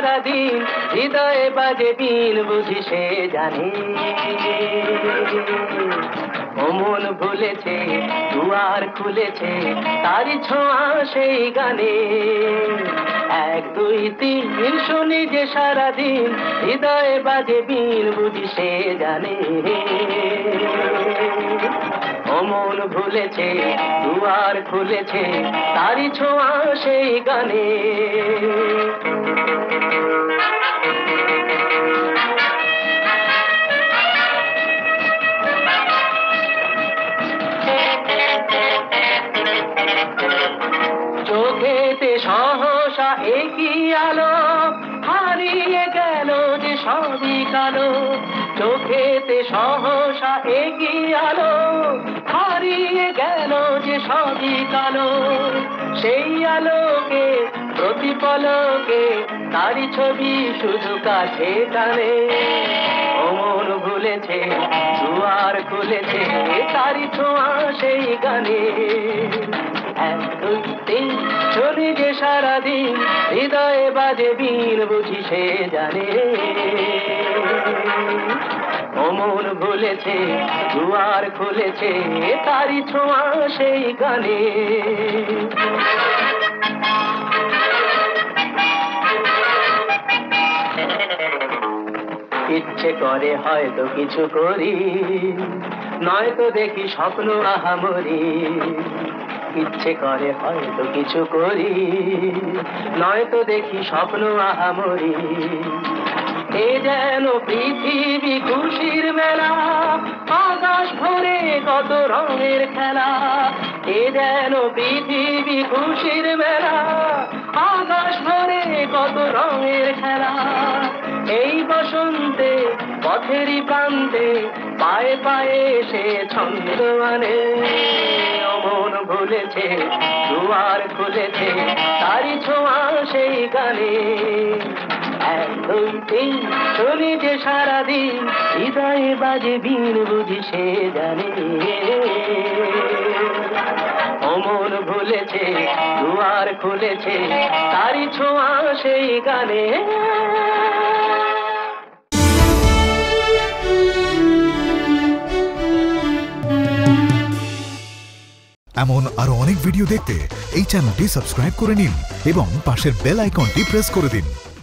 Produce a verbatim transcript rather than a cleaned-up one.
সারাদিন হৃদয়ে বাজে বিন বুঝি সে জানে ও মন ভুলেছে দুয়ার খুলেছে তারি ছোঁয়া সেই গানে এক দুই তিন শুনি যে সারাদিন হৃদয়ে বাজে বিন বুঝি সে জানে ও মন ভুলেছে দুয়ার খুলেছে তারি ছোঁয়া সেই গানে চোখেতে সহসা একই আলো হারিয়ে গেল যে সবই কালো চোখেতে সহসা একই আলো হারিয়ে গেল যে সবই কালো সেই আলোকে প্রতিপলকে তারি ছবি শুধু কাছে টানে ও মন ভুলেছে দুয়ার খুলেছে তারি ছোঁয়া সেই গানে এক দুই তিন শুনি যে সারাদিন হৃদয়ে বাজে বিন বুঝি সে জানে ও মন ভুলেছে দুয়ার খুলেছে তারি ছোঁয়া সেই গানে ইচ্ছে করে হয়তো কিছু করি নয়তো দেখি স্বপ্ন আহামরি ইচ্ছে করে হয়তো কিছু করি নয়তো দেখি স্বপ্ন আহামরি এ যেন পৃথিবী খুশির মেলা আকাশ ভরে কত রঙের খেলা এ যেন পৃথিবী খুশির মেলা আকাশ ভরে কত রঙের খেলা এই বসন্তে পথেরই প্রান্তে পায়ে পায়ে সে ছন্দ মানে মন ভুলেছে দুয়ার খুলেছে তারি ছোঁয়া সেই গানে এক দুই তিন শুনি যে সারাদিন হৃদয়ে বাজে বিন বুঝি সে জানে ও মন ভুলেছে দুয়ার খুলেছে তারি ছোঁয়া সেই গানে এমন আরো অনেক ভিডিও দেখতে এই চ্যানেলটি সাবস্ক্রাইব করে নিন এবং পাশের বেল আইকনটি প্রেস করে দিন।